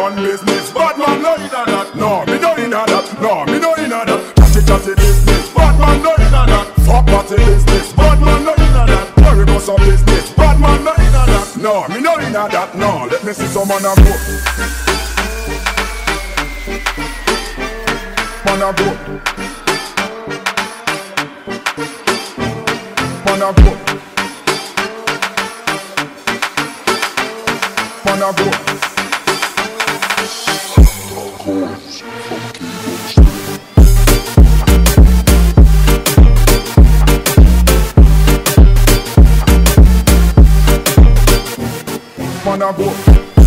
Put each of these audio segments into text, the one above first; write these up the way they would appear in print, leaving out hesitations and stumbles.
on business. Badman no inna that. No, me no inna that. No, me no inna that. Chatty business. Badman no inna that. Fuck party business. Badman no inna that. Carry go some business. Badman no inna that. No, me no inna that. No, let me see someone a go. Man a go. Man a go. Man a go. Man a go.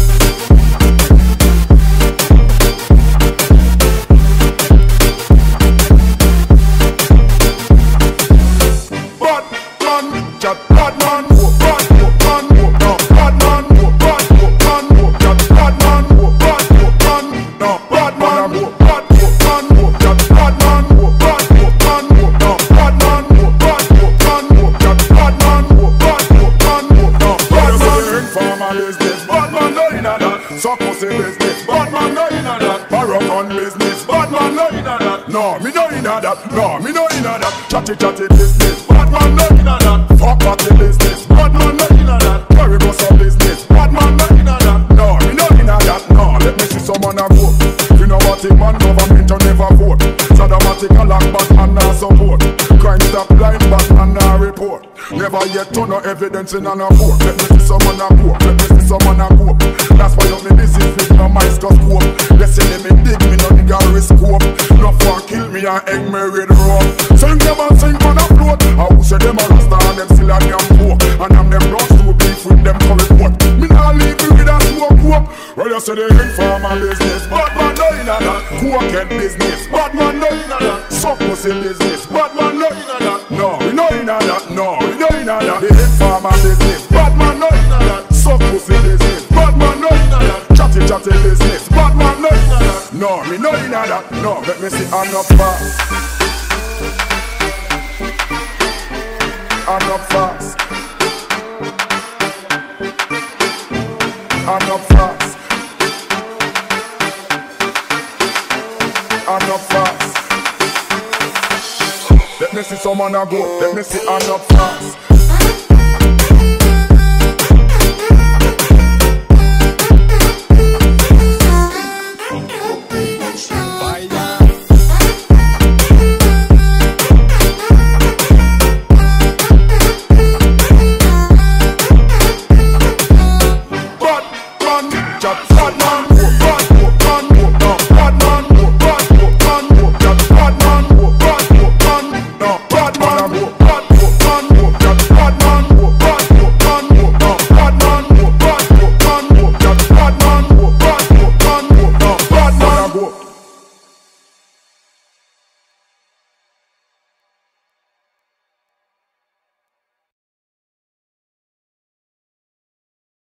Badman, chat badman, badman, no badman, badman, chat badman, badman, no badman, badman, chat badman, badman, no badman, badman, chat badman, badman, no badman. Farmer business, badman no inna that. Succousy business, badman no inna that. Paragon business, badman no inna that. No, me no inna that. No, me no inna that. Chatty business, badman no inna that. Fuck party business, badman no inna that. Carry go some business, badman no inna that. No, me no inna that. No, let me see someone a go. You know what it man, government you never vote. Sadomatic a lock back and not support. Crime stop blind back and not report. Never yet turn no evidence in an report. Let me see someone a go. Let me see someone a go. That's why you me busy fit no microscope. They say me dig me no dig a scope. No for kill me and egg me with rope. Sing them and sing on a float. I who say them a rasta and them still a damn poor. And I'm them brought to beef with them curry pot. Me nah leave me with a smoke hope. Well you say they informal business, Badman no inna that. Cokehead business, Badman no inna that. Succousy business, Badman no inna that. No, we no inna that. No, we no inna that. The informal business, Badman no inna that. Succousy business, Badman no inna that. Chatty business, Badman no inna that. No, me no inna that. No, let me see I'm up fast. I'm up fast. I'm up fast. I'm up fast. Let me see someone a go. Let me see I'm up fast.